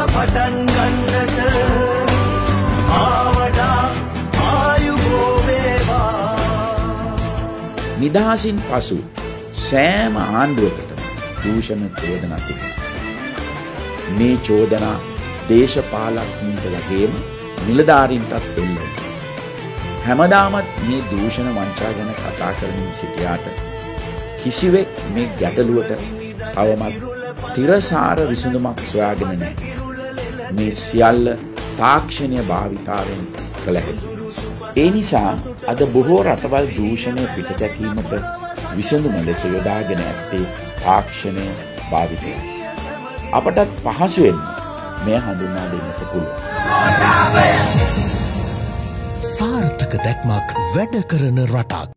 පටන් ගන්නට ආවඩා ආයුබෝ වේවා. නිදහසින් පසු සෑම ආණ්ඩුවකටම දූෂණ චෝදනා තිබුණා. මේ චෝදනා දේශපාලඥයින්ට වගේම නිලධාරීන්ටත් එල්ල වුණා. හැමදාමත් මේ දූෂණ වංචා ගැන කතා කරමින් සිටියාට කිසිවෙක් මේ ගැටලුවට තවමත් තිරසාර විසඳුමක් සොයාගෙන නැහැ. මේ සියල්ල තාක්ෂණය භාවිතාවෙන් කළ හැකියි. ඒ නිසා අද බොහෝ රටවල් දූෂණය පිටදැකීමට විසඳුම ලෙස යොදාගෙන ඇත්තේ තාක්ෂණය භාවිතය. අපටත් පහසුවෙන් මෙය හඳුන්වා දෙන්නට පුළුවන්. සාර්ථක දැක්මක් වැඩ කරන රටක්.